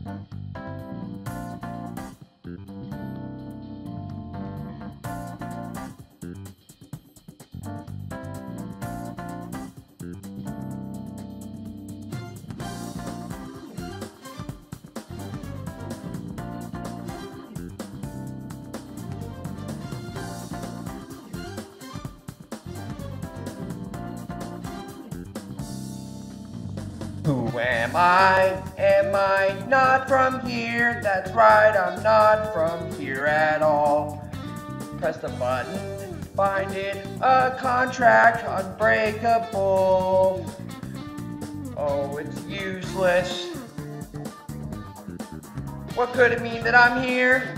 Who am I? Am I not from here? That's right, I'm not from here at all. Press the button, find it, a contract, unbreakable. Oh, it's useless. What could it mean that I'm here?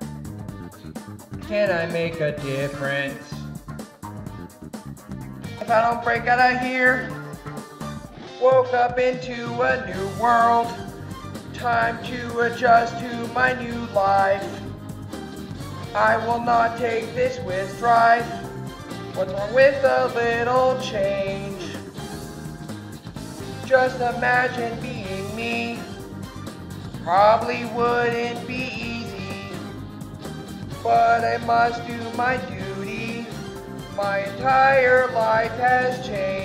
Can I make a difference? If I don't break out of here, woke up into a new world. Time to adjust to my new life. I will not take this with strife. What's wrong with a little change? Just imagine being me. Probably wouldn't be easy, but I must do my duty. My entire life has changed.